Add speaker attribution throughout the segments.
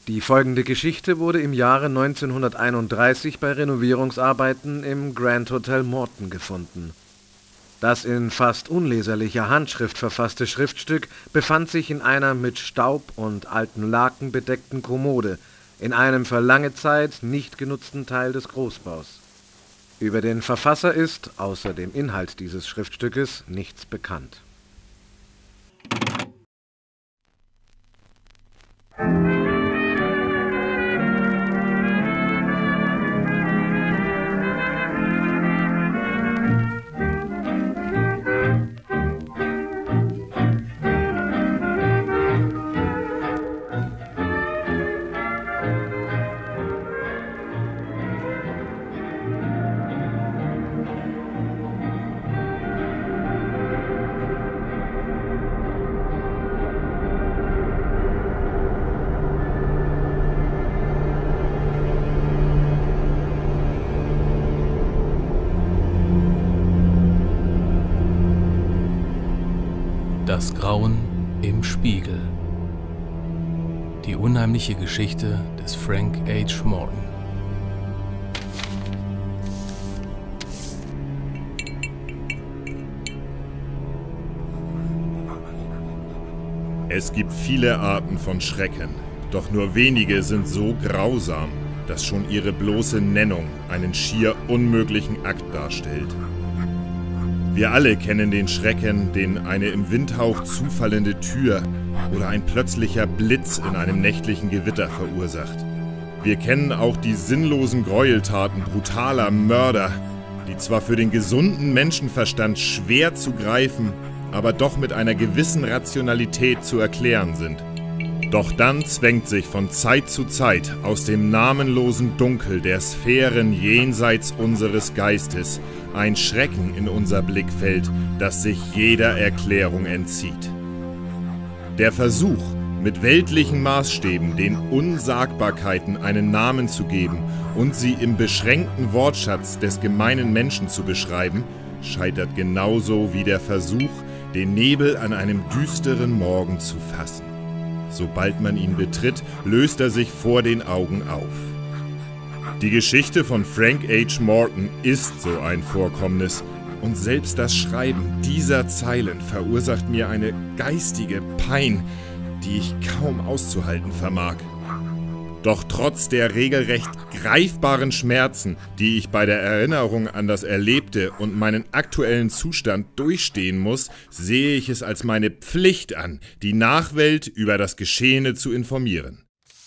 Speaker 1: Die folgende Geschichte wurde im Jahre 1931 bei Renovierungsarbeiten im Grand Hotel Morton gefunden. Das in fast unleserlicher Handschrift verfasste Schriftstück befand sich in einer mit Staub und alten Laken bedeckten Kommode, in einem für lange Zeit nicht genutzten Teil des Großbaus. Über den Verfasser ist, außer dem Inhalt dieses Schriftstückes, nichts bekannt.
Speaker 2: Das Grauen im Spiegel. Die unheimliche Geschichte des Frank H. Morton.
Speaker 3: Es gibt viele Arten von Schrecken, doch nur wenige sind so grausam, dass schon ihre bloße Nennung einen schier unmöglichen Akt darstellt. Wir alle kennen den Schrecken, den eine im Windhauch zufallende Tür oder ein plötzlicher Blitz in einem nächtlichen Gewitter verursacht. Wir kennen auch die sinnlosen Gräueltaten brutaler Mörder, die zwar für den gesunden Menschenverstand schwer zu greifen, aber doch mit einer gewissen Rationalität zu erklären sind. Doch dann zwängt sich von Zeit zu Zeit aus dem namenlosen Dunkel der Sphären jenseits unseres Geistes ein Schrecken in unser Blickfeld, das sich jeder Erklärung entzieht. Der Versuch, mit weltlichen Maßstäben den Unsagbarkeiten einen Namen zu geben und sie im beschränkten Wortschatz des gemeinen Menschen zu beschreiben, scheitert genauso wie der Versuch, den Nebel an einem düsteren Morgen zu fassen. Sobald man ihn betritt, löst er sich vor den Augen auf. Die Geschichte von Frank H. Morton ist so ein Vorkommnis und selbst das Schreiben dieser Zeilen verursacht mir eine geistige Pein, die ich kaum auszuhalten vermag. Doch trotz der regelrecht greifbaren Schmerzen, die ich bei der Erinnerung an das Erlebte und meinen aktuellen Zustand durchstehen muss, sehe ich es als meine Pflicht an, die Nachwelt über das Geschehene zu informieren.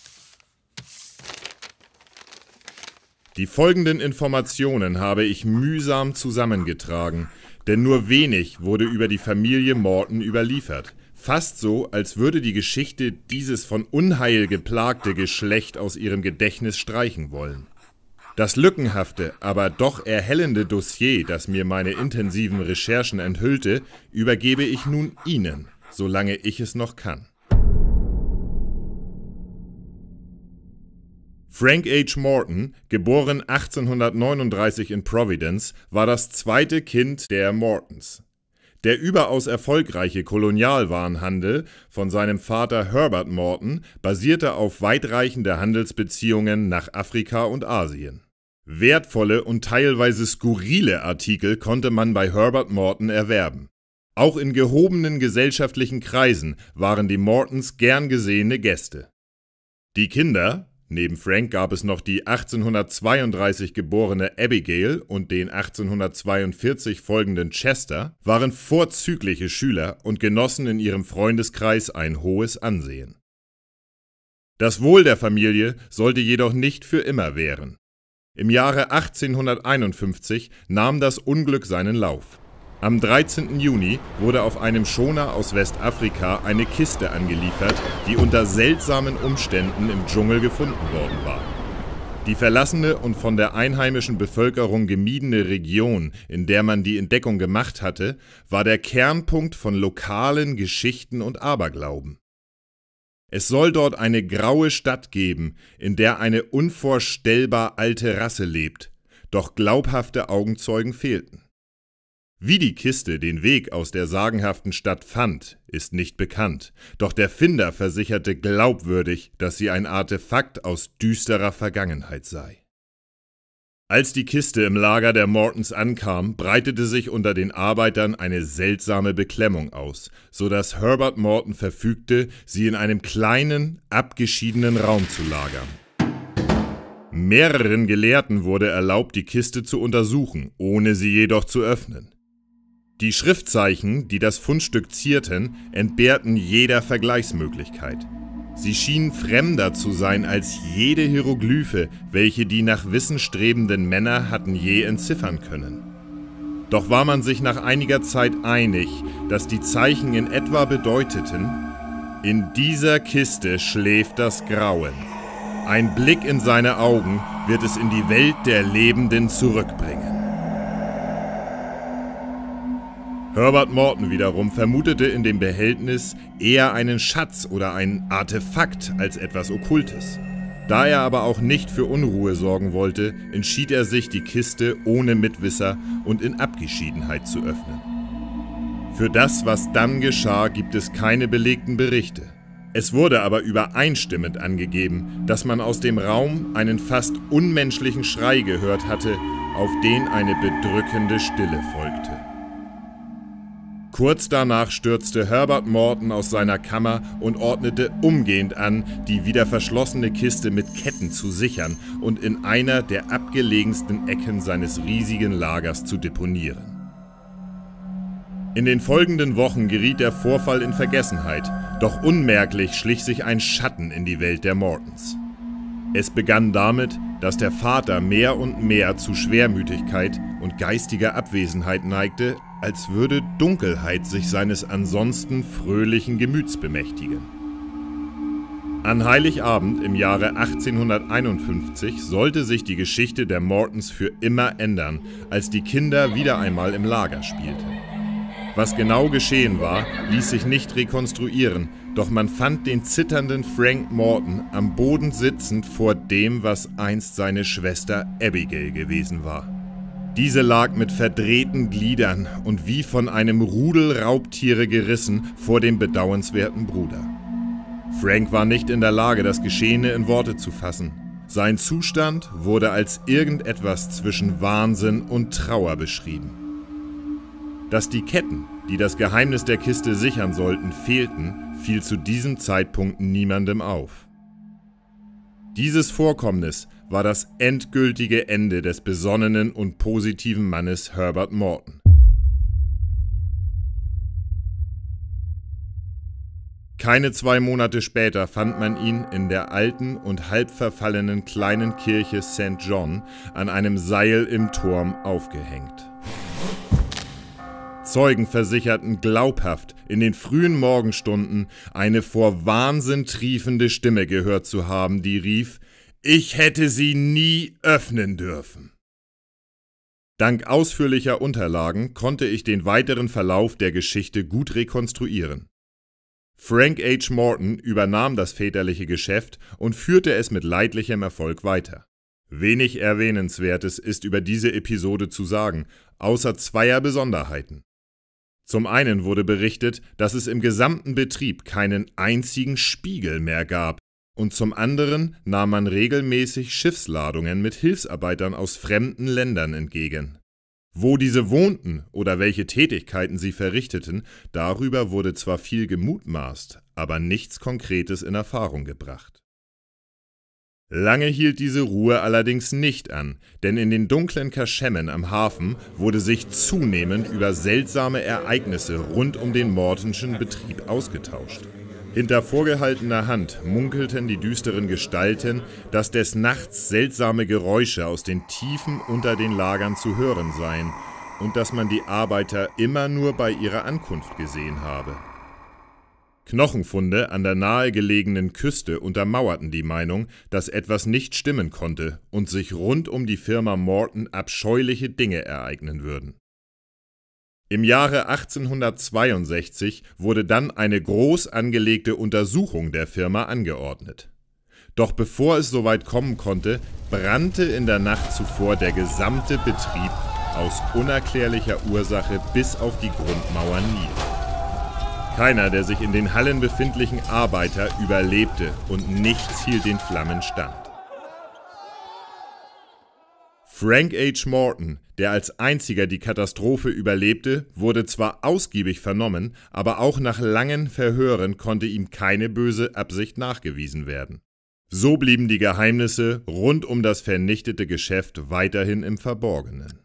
Speaker 3: Die folgenden Informationen habe ich mühsam zusammengetragen, denn nur wenig wurde über die Familie Morton überliefert. Fast so, als würde die Geschichte dieses von Unheil geplagte Geschlecht aus ihrem Gedächtnis streichen wollen. Das lückenhafte, aber doch erhellende Dossier, das mir meine intensiven Recherchen enthüllte, übergebe ich nun Ihnen, solange ich es noch kann. Frank H. Morton, geboren 1839 in Providence, war das zweite Kind der Mortons. Der überaus erfolgreiche Kolonialwarenhandel von seinem Vater Herbert Morton basierte auf weitreichende Handelsbeziehungen nach Afrika und Asien. Wertvolle und teilweise skurrile Artikel konnte man bei Herbert Morton erwerben. Auch in gehobenen gesellschaftlichen Kreisen waren die Mortons gern gesehene Gäste. Die Kinder, neben Frank gab es noch die 1832 geborene Abigail und den 1842 folgenden Chester, waren vorzügliche Schüler und genossen in ihrem Freundeskreis ein hohes Ansehen. Das Wohl der Familie sollte jedoch nicht für immer währen. Im Jahre 1851 nahm das Unglück seinen Lauf. Am 13. Juni wurde auf einem Schoner aus Westafrika eine Kiste angeliefert, die unter seltsamen Umständen im Dschungel gefunden worden war. Die verlassene und von der einheimischen Bevölkerung gemiedene Region, in der man die Entdeckung gemacht hatte, war der Kernpunkt von lokalen Geschichten und Aberglauben. Es soll dort eine graue Stadt geben, in der eine unvorstellbar alte Rasse lebt, doch glaubhafte Augenzeugen fehlten. Wie die Kiste den Weg aus der sagenhaften Stadt fand, ist nicht bekannt, doch der Finder versicherte glaubwürdig, dass sie ein Artefakt aus düsterer Vergangenheit sei. Als die Kiste im Lager der Mortons ankam, breitete sich unter den Arbeitern eine seltsame Beklemmung aus, so dass Herbert Morton verfügte, sie in einem kleinen, abgeschiedenen Raum zu lagern. Mehreren Gelehrten wurde erlaubt, die Kiste zu untersuchen, ohne sie jedoch zu öffnen. Die Schriftzeichen, die das Fundstück zierten, entbehrten jeder Vergleichsmöglichkeit. Sie schienen fremder zu sein als jede Hieroglyphe, welche die nach Wissen strebenden Männer hatten je entziffern können. Doch war man sich nach einiger Zeit einig, dass die Zeichen in etwa bedeuteten: In dieser Kiste schläft das Grauen. Ein Blick in seine Augen wird es in die Welt der Lebenden zurückbringen. Herbert Morton wiederum vermutete in dem Behältnis eher einen Schatz oder ein Artefakt als etwas Okkultes. Da er aber auch nicht für Unruhe sorgen wollte, entschied er sich, die Kiste ohne Mitwisser und in Abgeschiedenheit zu öffnen. Für das, was dann geschah, gibt es keine belegten Berichte. Es wurde aber übereinstimmend angegeben, dass man aus dem Raum einen fast unmenschlichen Schrei gehört hatte, auf den eine bedrückende Stille folgte. Kurz danach stürzte Herbert Morton aus seiner Kammer und ordnete umgehend an, die wieder verschlossene Kiste mit Ketten zu sichern und in einer der abgelegensten Ecken seines riesigen Lagers zu deponieren. In den folgenden Wochen geriet der Vorfall in Vergessenheit, doch unmerklich schlich sich ein Schatten in die Welt der Mortons. Es begann damit, dass der Vater mehr und mehr zu Schwermütigkeit und geistiger Abwesenheit neigte, als würde Dunkelheit sich seines ansonsten fröhlichen Gemüts bemächtigen. An Heiligabend im Jahre 1851 sollte sich die Geschichte der Mortons für immer ändern, als die Kinder wieder einmal im Lager spielten. Was genau geschehen war, ließ sich nicht rekonstruieren, doch man fand den zitternden Frank Morton am Boden sitzend vor dem, was einst seine Schwester Abigail gewesen war. Diese lag mit verdrehten Gliedern und wie von einem Rudel Raubtiere gerissen vor dem bedauernswerten Bruder. Frank war nicht in der Lage, das Geschehene in Worte zu fassen. Sein Zustand wurde als irgendetwas zwischen Wahnsinn und Trauer beschrieben. Dass die Ketten, die das Geheimnis der Kiste sichern sollten, fehlten, fiel zu diesem Zeitpunkt niemandem auf. Dieses Vorkommnis war das endgültige Ende des besonnenen und positiven Mannes Herbert Morton. Keine 2 Monate später fand man ihn in der alten und halb verfallenen kleinen Kirche St. John an einem Seil im Turm aufgehängt. Zeugen versicherten glaubhaft, in den frühen Morgenstunden eine vor Wahnsinn triefende Stimme gehört zu haben, die rief: Ich hätte sie nie öffnen dürfen. Dank ausführlicher Unterlagen konnte ich den weiteren Verlauf der Geschichte gut rekonstruieren. Frank H. Morton übernahm das väterliche Geschäft und führte es mit leidlichem Erfolg weiter. Wenig Erwähnenswertes ist über diese Episode zu sagen, außer 2 Besonderheiten. Zum einen wurde berichtet, dass es im gesamten Betrieb keinen einzigen Spiegel mehr gab, und zum anderen nahm man regelmäßig Schiffsladungen mit Hilfsarbeitern aus fremden Ländern entgegen. Wo diese wohnten oder welche Tätigkeiten sie verrichteten, darüber wurde zwar viel gemutmaßt, aber nichts Konkretes in Erfahrung gebracht. Lange hielt diese Ruhe allerdings nicht an, denn in den dunklen Kaschemmen am Hafen wurde sich zunehmend über seltsame Ereignisse rund um den Mortonschen Betrieb ausgetauscht. Hinter vorgehaltener Hand munkelten die düsteren Gestalten, dass des Nachts seltsame Geräusche aus den Tiefen unter den Lagern zu hören seien und dass man die Arbeiter immer nur bei ihrer Ankunft gesehen habe. Knochenfunde an der nahegelegenen Küste untermauerten die Meinung, dass etwas nicht stimmen konnte und sich rund um die Firma Morton abscheuliche Dinge ereignen würden. Im Jahre 1862 wurde dann eine groß angelegte Untersuchung der Firma angeordnet. Doch bevor es soweit kommen konnte, brannte in der Nacht zuvor der gesamte Betrieb aus unerklärlicher Ursache bis auf die Grundmauern nieder. Keiner der sich in den Hallen befindlichen Arbeiter überlebte und nichts hielt den Flammen stand. Frank H. Morton, der als einziger die Katastrophe überlebte, wurde zwar ausgiebig vernommen, aber auch nach langen Verhören konnte ihm keine böse Absicht nachgewiesen werden. So blieben die Geheimnisse rund um das vernichtete Geschäft weiterhin im Verborgenen.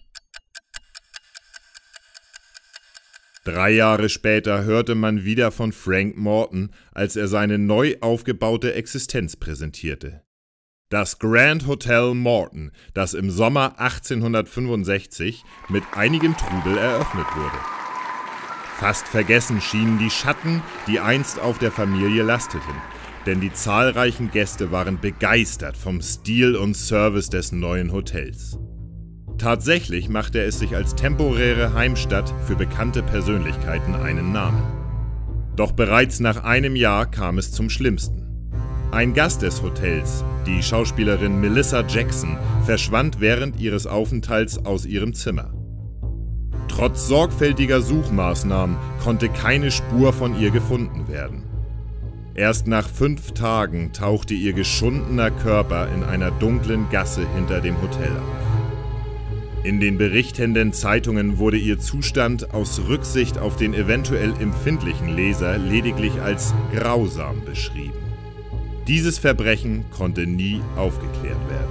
Speaker 3: 3 Jahre später hörte man wieder von Frank Morton, als er seine neu aufgebaute Existenz präsentierte. Das Grand Hotel Morton, das im Sommer 1865 mit einigem Trubel eröffnet wurde. Fast vergessen schienen die Schatten, die einst auf der Familie lasteten, denn die zahlreichen Gäste waren begeistert vom Stil und Service des neuen Hotels. Tatsächlich machte es sich als temporäre Heimstatt für bekannte Persönlichkeiten einen Namen. Doch bereits nach einem Jahr kam es zum Schlimmsten. Ein Gast des Hotels, die Schauspielerin Melissa Jackson, verschwand während ihres Aufenthalts aus ihrem Zimmer. Trotz sorgfältiger Suchmaßnahmen konnte keine Spur von ihr gefunden werden. Erst nach 5 Tagen tauchte ihr geschundener Körper in einer dunklen Gasse hinter dem Hotel auf. In den berichtenden Zeitungen wurde ihr Zustand aus Rücksicht auf den eventuell empfindlichen Leser lediglich als grausam beschrieben. Dieses Verbrechen konnte nie aufgeklärt werden.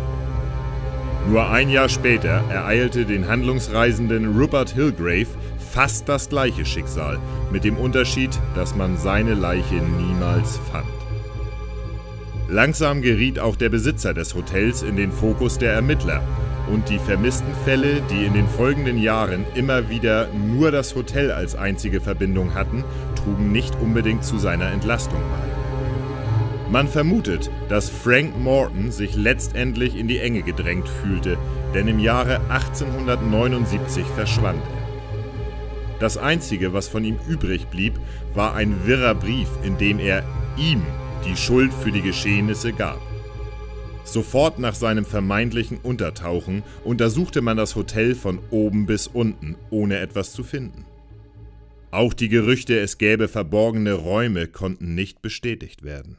Speaker 3: Nur ein Jahr später ereilte den handlungsreisenden Rupert Hillgrave fast das gleiche Schicksal, mit dem Unterschied, dass man seine Leiche niemals fand. Langsam geriet auch der Besitzer des Hotels in den Fokus der Ermittler und die vermissten Fälle, die in den folgenden Jahren immer wieder nur das Hotel als einzige Verbindung hatten, trugen nicht unbedingt zu seiner Entlastung bei. Man vermutet, dass Frank Morton sich letztendlich in die Enge gedrängt fühlte, denn im Jahre 1879 verschwand er. Das Einzige, was von ihm übrig blieb, war ein wirrer Brief, in dem er ihm die Schuld für die Geschehnisse gab. Sofort nach seinem vermeintlichen Untertauchen untersuchte man das Hotel von oben bis unten, ohne etwas zu finden. Auch die Gerüchte, es gäbe verborgene Räume, konnten nicht bestätigt werden.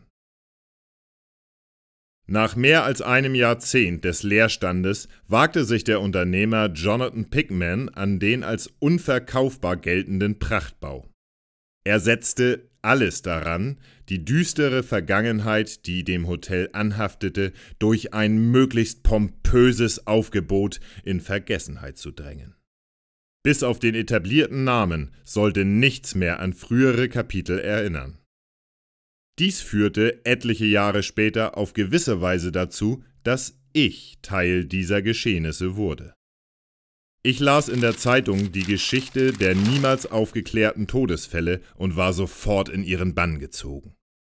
Speaker 3: Nach mehr als einem Jahrzehnt des Leerstandes wagte sich der Unternehmer Jonathan Pickman an den als unverkaufbar geltenden Prachtbau. Er setzte alles daran, die düstere Vergangenheit, die dem Hotel anhaftete, durch ein möglichst pompöses Aufgebot in Vergessenheit zu drängen. Bis auf den etablierten Namen sollte nichts mehr an frühere Kapitel erinnern. Dies führte etliche Jahre später auf gewisse Weise dazu, dass ich Teil dieser Geschehnisse wurde. Ich las in der Zeitung die Geschichte der niemals aufgeklärten Todesfälle und war sofort in ihren Bann gezogen.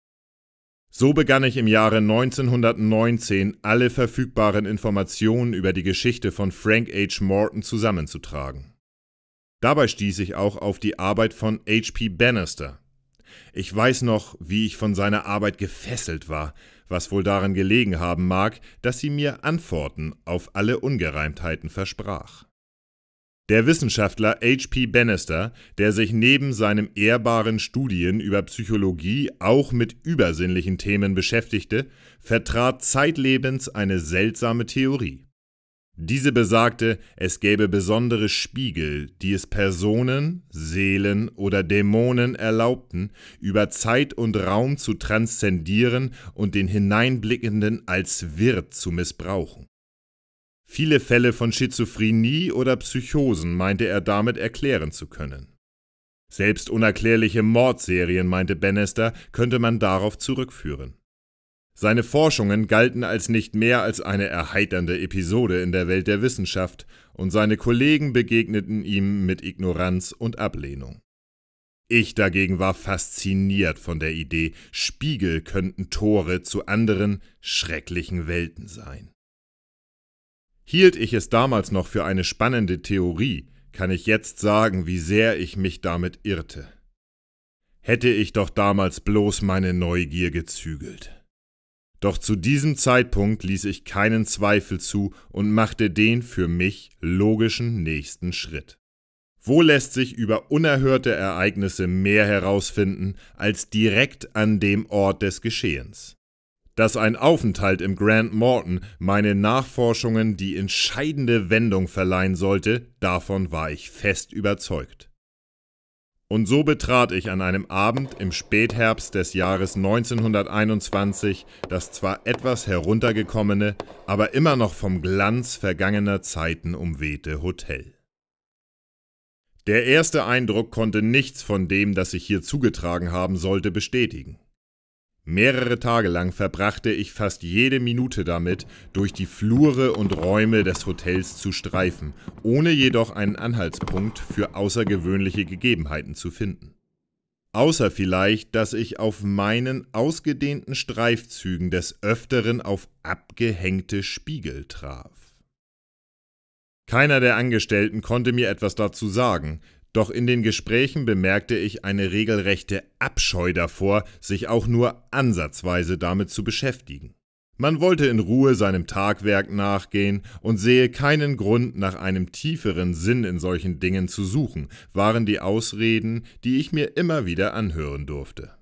Speaker 3: So begann ich im Jahre 1919 alle verfügbaren Informationen über die Geschichte von Frank H. Morton zusammenzutragen. Dabei stieß ich auch auf die Arbeit von H.P. Bannister. Ich weiß noch, wie ich von seiner Arbeit gefesselt war, was wohl daran gelegen haben mag, dass sie mir Antworten auf alle Ungereimtheiten versprach. Der Wissenschaftler H.P. Bannister, der sich neben seinem ehrbaren Studien über Psychologie auch mit übersinnlichen Themen beschäftigte, vertrat zeitlebens eine seltsame Theorie. Diese besagte, es gäbe besondere Spiegel, die es Personen, Seelen oder Dämonen erlaubten, über Zeit und Raum zu transzendieren und den Hineinblickenden als Wirt zu missbrauchen. Viele Fälle von Schizophrenie oder Psychosen meinte er damit erklären zu können. Selbst unerklärliche Mordserien, meinte Bannister, könnte man darauf zurückführen. Seine Forschungen galten als nicht mehr als eine erheiternde Episode in der Welt der Wissenschaft und seine Kollegen begegneten ihm mit Ignoranz und Ablehnung. Ich dagegen war fasziniert von der Idee, Spiegel könnten Tore zu anderen, schrecklichen Welten sein. Hielt ich es damals noch für eine spannende Theorie, kann ich jetzt sagen, wie sehr ich mich damit irrte. Hätte ich doch damals bloß meine Neugier gezügelt. Doch zu diesem Zeitpunkt ließ ich keinen Zweifel zu und machte den für mich logischen nächsten Schritt. Wo lässt sich über unerhörte Ereignisse mehr herausfinden als direkt an dem Ort des Geschehens? Dass ein Aufenthalt im Grand Morton meinen Nachforschungen die entscheidende Wendung verleihen sollte, davon war ich fest überzeugt. Und so betrat ich an einem Abend im Spätherbst des Jahres 1921 das zwar etwas heruntergekommene, aber immer noch vom Glanz vergangener Zeiten umwehte Hotel. Der erste Eindruck konnte nichts von dem, das sich hier zugetragen haben sollte, bestätigen. Mehrere Tage lang verbrachte ich fast jede Minute damit, durch die Flure und Räume des Hotels zu streifen, ohne jedoch einen Anhaltspunkt für außergewöhnliche Gegebenheiten zu finden. Außer vielleicht, dass ich auf meinen ausgedehnten Streifzügen des Öfteren auf abgehängte Spiegel traf. Keiner der Angestellten konnte mir etwas dazu sagen, doch in den Gesprächen bemerkte ich eine regelrechte Abscheu davor, sich auch nur ansatzweise damit zu beschäftigen. Man wollte in Ruhe seinem Tagwerk nachgehen und sehe keinen Grund, nach einem tieferen Sinn in solchen Dingen zu suchen, waren die Ausreden, die ich mir immer wieder anhören durfte.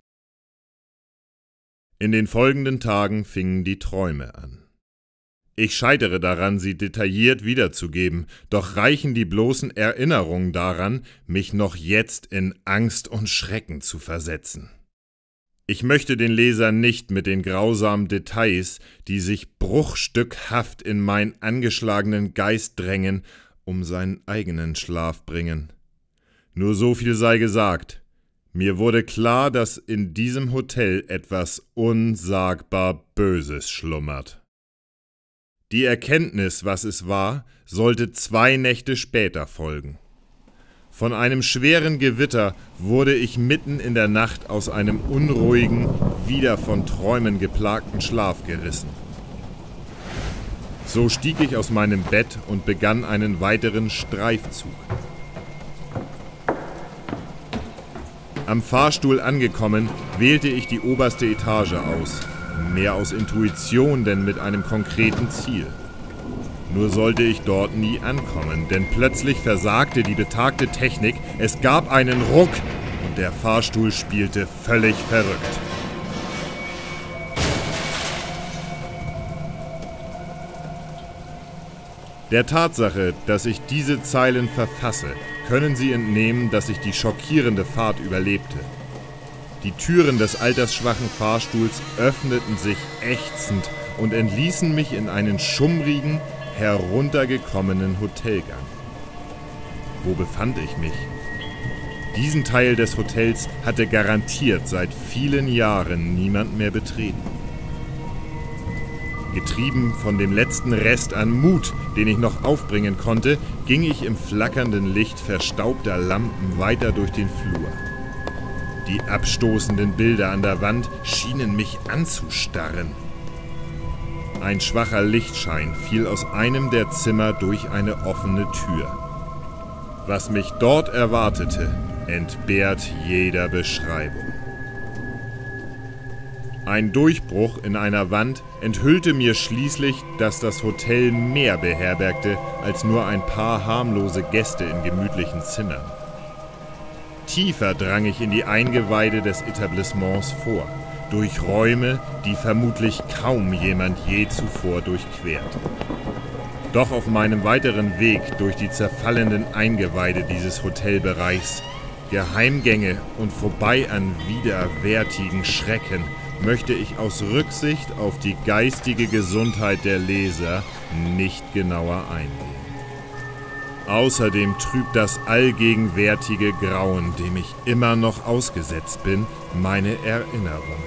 Speaker 3: In den folgenden Tagen fingen die Träume an. Ich scheitere daran, sie detailliert wiederzugeben, doch reichen die bloßen Erinnerungen daran, mich noch jetzt in Angst und Schrecken zu versetzen. Ich möchte den Leser nicht mit den grausamen Details, die sich bruchstückhaft in meinen angeschlagenen Geist drängen, um seinen eigenen Schlaf bringen. Nur so viel sei gesagt. Mir wurde klar, dass in diesem Hotel etwas unsagbar Böses schlummert. Die Erkenntnis, was es war, sollte 2 Nächte später folgen. Von einem schweren Gewitter wurde ich mitten in der Nacht aus einem unruhigen, wieder von Träumen geplagten Schlaf gerissen. So stieg ich aus meinem Bett und begann einen weiteren Streifzug. Am Fahrstuhl angekommen, wählte ich die oberste Etage aus. Mehr aus Intuition, denn mit einem konkreten Ziel. Nur sollte ich dort nie ankommen, denn plötzlich versagte die betagte Technik, es gab einen Ruck und der Fahrstuhl spielte völlig verrückt. Der Tatsache, dass ich diese Zeilen verfasse, können Sie entnehmen, dass ich die schockierende Fahrt überlebte. Die Türen des altersschwachen Fahrstuhls öffneten sich ächzend und entließen mich in einen schummrigen, heruntergekommenen Hotelgang. Wo befand ich mich? Diesen Teil des Hotels hatte garantiert seit vielen Jahren niemand mehr betreten. Getrieben von dem letzten Rest an Mut, den ich noch aufbringen konnte, ging ich im flackernden Licht verstaubter Lampen weiter durch den Flur. Die abstoßenden Bilder an der Wand schienen mich anzustarren. Ein schwacher Lichtschein fiel aus einem der Zimmer durch eine offene Tür. Was mich dort erwartete, entbehrt jeder Beschreibung. Ein Durchbruch in einer Wand enthüllte mir schließlich, dass das Hotel mehr beherbergte als nur ein paar harmlose Gäste in gemütlichen Zimmern. Tiefer drang ich in die Eingeweide des Etablissements vor, durch Räume, die vermutlich kaum jemand je zuvor durchquert. Doch auf meinem weiteren Weg durch die zerfallenden Eingeweide dieses Hotelbereichs, Geheimgänge und vorbei an widerwärtigen Schrecken, möchte ich aus Rücksicht auf die geistige Gesundheit der Leser nicht genauer eingehen. Außerdem trübt das allgegenwärtige Grauen, dem ich immer noch ausgesetzt bin, meine Erinnerungen.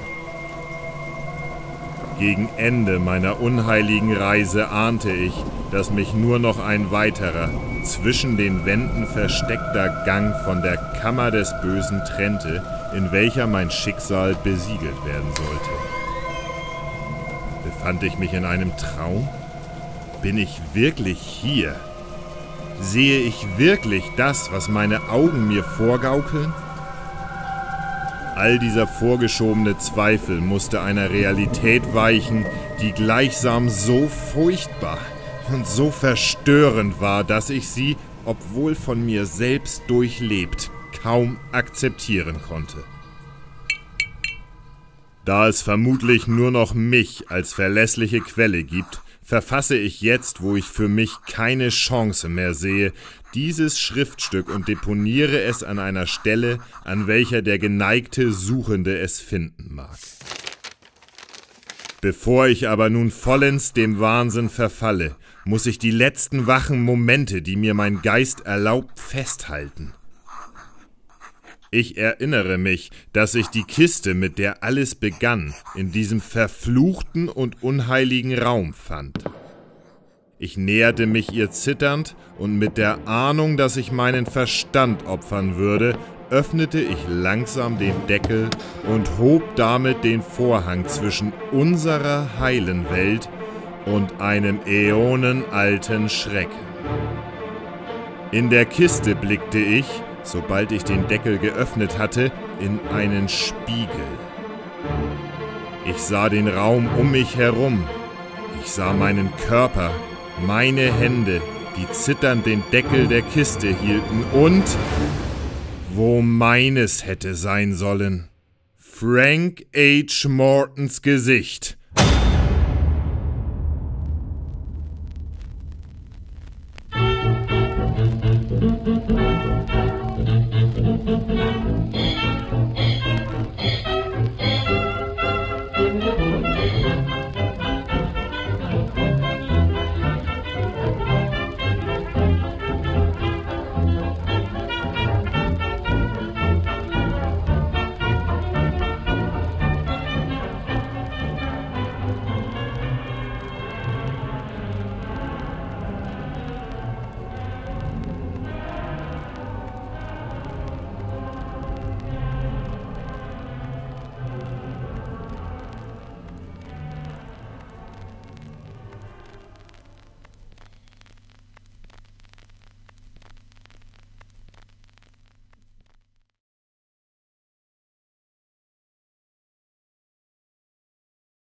Speaker 3: Gegen Ende meiner unheiligen Reise ahnte ich, dass mich nur noch ein weiterer, zwischen den Wänden versteckter Gang von der Kammer des Bösen trennte, in welcher mein Schicksal besiegelt werden sollte. Befand ich mich in einem Traum? Bin ich wirklich hier? Sehe ich wirklich das, was meine Augen mir vorgaukeln? All dieser vorgeschobene Zweifel musste einer Realität weichen, die gleichsam so furchtbar und so verstörend war, dass ich sie, obwohl von mir selbst durchlebt, kaum akzeptieren konnte. Da es vermutlich nur noch mich als verlässliche Quelle gibt, verfasse ich jetzt, wo ich für mich keine Chance mehr sehe, dieses Schriftstück und deponiere es an einer Stelle, an welcher der geneigte Suchende es finden mag. Bevor ich aber nun vollends dem Wahnsinn verfalle, muss ich die letzten wachen Momente, die mir mein Geist erlaubt, festhalten. Ich erinnere mich, dass ich die Kiste, mit der alles begann, in diesem verfluchten und unheiligen Raum fand. Ich näherte mich ihr zitternd und mit der Ahnung, dass ich meinen Verstand opfern würde, öffnete ich langsam den Deckel und hob damit den Vorhang zwischen unserer heilen Welt und einem äonenalten Schrecken. In der Kiste blickte ich, sobald ich den Deckel geöffnet hatte, in einen Spiegel. Ich sah den Raum um mich herum. Ich sah meinen Körper, meine Hände, die zitternd den Deckel der Kiste hielten und, wo meines hätte sein sollen, Frank H. Mortons Gesicht,